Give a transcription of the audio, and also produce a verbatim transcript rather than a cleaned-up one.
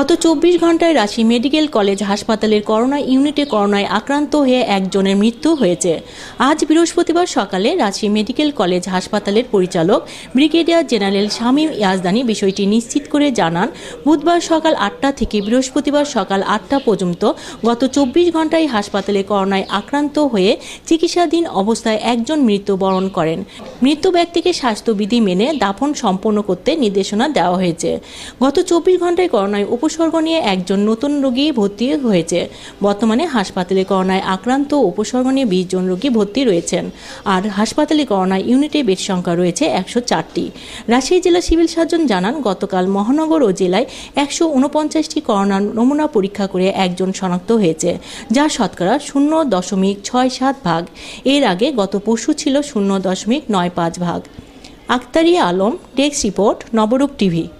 গত চব্বিশ ঘন্টায় রাজশাহী মেডিকেল কলেজ হাসপাতালের করোনা ইউনিটে করোনায় আক্রান্ত হয়ে একজনের মৃত্যু হয়েছে। আজ বৃহস্পতিবার সকালে রাজশাহী মেডিকেল কলেজ হাসপাতালের পরিচালক ব্রিগেডিয়ার জেনারেল শামীম ইয়াজদানী বিষয়টি নিশ্চিত করে জানান, বুধবার সকাল আটটা থেকে বৃহস্পতিবার সকাল আটটা পর্যন্ত গত চব্বিশ ঘন্টায় হাসপাতালে করোনায় আক্রান্ত হয়ে চিকিৎসাধীন অবস্থায় একজন মৃত্যুবরণ করেন। মৃত ব্যক্তিকে স্বাস্থ্যবিধি মেনে দাফন সম্পন্ন করতে নির্দেশনা দেওয়া হয়েছে। গত চব্বিশ ঘন্টায় করোনায় উপসর্গ নিয়ে একজন নতুন রোগী ভর্তি হয়েছে। বর্তমানে হাসপাতালে করোনায় আক্রান্ত উপসর্গ নিয়ে বিশ জন রোগী ভর্তি রয়েছেন। আর হাসপাতালে করোনা ইউনিটে বেড সংখ্যা রয়েছে একশো চারটি। রাজশাহী জেলা সিভিল সার্জন জানান, গতকাল মহানগর ও জেলায় একশো উনপঞ্চাশটি করোনার নমুনা পরীক্ষা করে একজন শনাক্ত হয়েছে, যা শতকরা শূন্য দশমিক ছয় সাত ভাগ। এর আগে গত পরশু ছিল শূন্য দশমিক নয় পাঁচ ভাগ। Aktaria Alam, desk report, Nabarup TV.